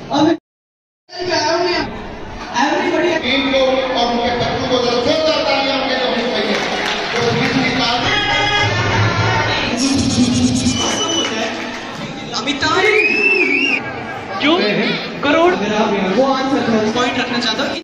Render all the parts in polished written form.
Team को और उनके बच्चों को जोरदार तालियां उनके लिए होनी चाहिए। तो इसके साथ अमिताभ क्यों करोड़ वो आंसर पॉइंट रखना चाहता हूँ।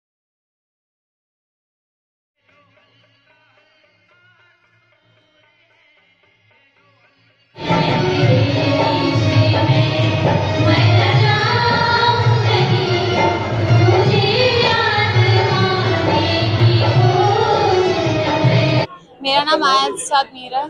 मेरा नाम आयत मीर है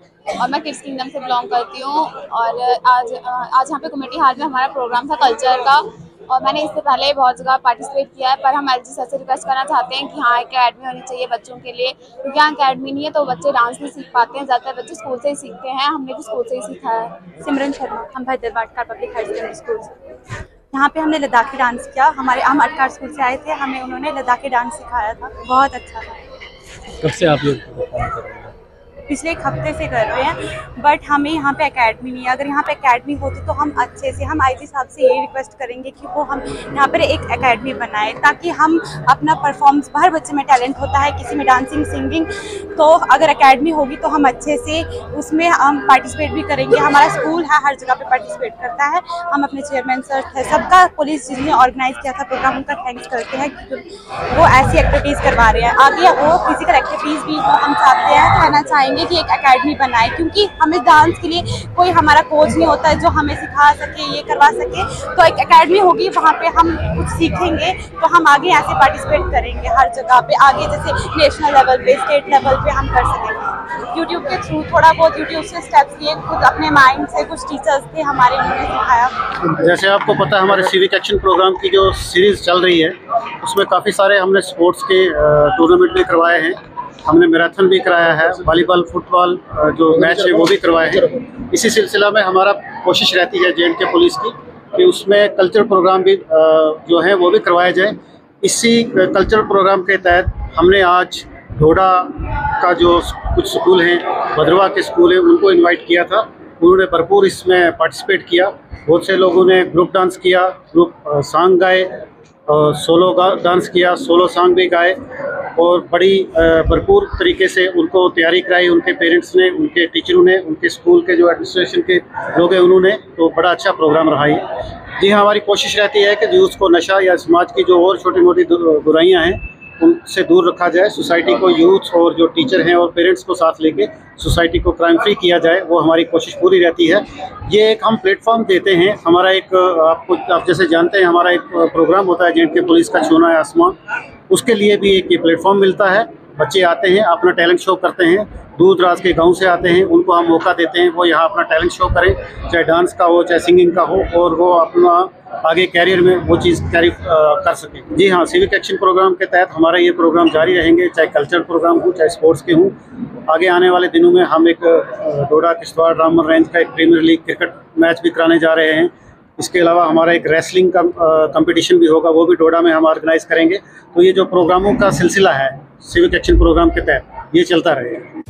और मैं किड्स किंगडम से बिलोंग करती हूँ। और आज यहाँ पे कमेटी हाल में हमारा प्रोग्राम था कल्चर का, और मैंने इससे पहले बहुत जगह पार्टिसिपेट किया है। पर हम एलजी सर से रिक्वेस्ट करना चाहते हैं कि हाँ एकेडमी होनी चाहिए बच्चों के लिए, क्योंकि यहाँ अकेडमी नहीं है तो बच्चे डांस नहीं सीख पाते हैं। ज़्यादातर बच्चे स्कूल से ही सीखते हैं, हमने भी स्कूल से ही सीखा है। सिमरन शर्मा, हम Bhadrawat public high secondary school से। यहाँ पे हमने लद्दाखी डांस किया। हम अटकार स्कूल से आए थे, हमें उन्होंने लद्दाखी डांस सिखाया था, बहुत अच्छा था। कब से आप लोग परफॉर्म कर रहे हैं? पिछले एक हफ्ते से कर रहे हैं, बट हमें यहाँ पे एकेडमी नहीं है। अगर यहाँ पे एकेडमी होती तो हम अच्छे से, हम आईजी साहब से यही रिक्वेस्ट करेंगे कि वो हम यहाँ पर एक एकेडमी बनाए, ताकि हम अपना परफॉर्मेंस, हर बच्चे में टैलेंट होता है, किसी में डांसिंग, सिंगिंग, तो अगर एकेडमी होगी तो हम अच्छे से उसमें हम पार्टिसिपेट भी करेंगे। हमारा स्कूल है, हर जगह पे पार्टिसिपेट करता है। हम अपने चेयरमैन सर है, सबका, पुलिस जिन्होंने ऑर्गेनाइज किया था प्रोग्राम, उनका थैंक्स करते हैं कि वो ऐसी एक्टिविटीज़ करवा रहे हैं। आगे वो फिजिकल एक्टिविटीज़ भी हम चाहते हैं, कहना चाहेंगे कि एक एकेडमी बनाए, क्योंकि हमें डांस के लिए कोई हमारा कोच नहीं होता है जो हमें सिखा सके, ये करवा सके। तो एक एकेडमी होगी, वहाँ पे हम कुछ सीखेंगे तो हम आगे ऐसे पार्टिसिपेट करेंगे हर जगह पे, आगे जैसे नेशनल लेवल पे, स्टेट लेवल पे हम कर सकेंगे। यूट्यूब के थ्रू थोड़ा बहुत यूट्यूब से स्टेप्स लिए, खुद अपने माइंड से, कुछ टीचर्स थे हमारे, उन्होंने सिखाया। जैसे आपको पता है हमारे सिविक एक्शन प्रोग्राम की जो सीरीज़ चल रही है उसमें काफ़ी सारे हमने स्पोर्ट्स के टूर्नामेंट भी करवाए हैं। हमने मैराथन भी कराया है, वॉलीबॉल, फुटबॉल जो मैच है वो भी करवाए हैं। इसी सिलसिला में हमारा कोशिश रहती है जे.एंड.के पुलिस की कि उसमें कल्चरल प्रोग्राम भी जो है वो भी करवाया जाए। इसी कल्चरल प्रोग्राम के तहत हमने आज डोडा का जो कुछ स्कूल हैं, भद्रवाह के स्कूल हैं, उनको इनवाइट किया था। उन्होंने भरपूर इसमें पार्टिसिपेट किया। बहुत से लोगों ने ग्रुप डांस किया, ग्रुप सॉन्ग गाए, सोलो डांस किया, सोलो सॉन्ग भी गाए, और बड़ी भरपूर तरीके से उनको तैयारी कराई उनके पेरेंट्स ने, उनके टीचरों ने, उनके स्कूल के जो एडमिनिस्ट्रेशन के लोग हैं उन्होंने। तो बड़ा अच्छा प्रोग्राम रहा है। जी हाँ, हमारी कोशिश रहती है कि यूथ को नशा या समाज की जो और छोटी मोटी बुराइयां हैं उनसे दूर रखा जाए। सोसाइटी को, यूथ और जो टीचर हैं और पेरेंट्स को साथ लेके सोसाइटी को क्राइम फ्री किया जाए, वो हमारी कोशिश पूरी रहती है। ये एक हम प्लेटफॉर्म देते हैं। हमारा एक आप जैसे जानते हैं हमारा एक प्रोग्राम होता है जे.एंड.के पुलिस का छूना है आसमान, उसके लिए भी एक ये प्लेटफॉर्म मिलता है। बच्चे आते हैं, अपना टैलेंट शो करते हैं, दूर दराज के गांव से आते हैं, उनको हम मौका देते हैं वो यहाँ अपना टैलेंट शो करें, चाहे डांस का हो, चाहे सिंगिंग का हो, और वो अपना आगे कैरियर में वो चीज़ कैरी कर सकें। जी हाँ, सिविक एक्शन प्रोग्राम के तहत हमारा ये प्रोग्राम जारी रहेंगे, चाहे कल्चरल प्रोग्राम हो, चाहे स्पोर्ट्स के हों। आगे आने वाले दिनों में हम एक डोडा किश्तवाड़ रामबन रेंज का एक प्रीमियर लीग क्रिकेट मैच भी कराने जा रहे हैं। इसके अलावा हमारा एक रेसलिंग का कंपटीशन भी होगा, वो भी डोडा में हम ऑर्गेनाइज करेंगे। तो ये जो प्रोग्रामों का सिलसिला है सिविक एक्शन प्रोग्राम के तहत, ये चलता रहेगा।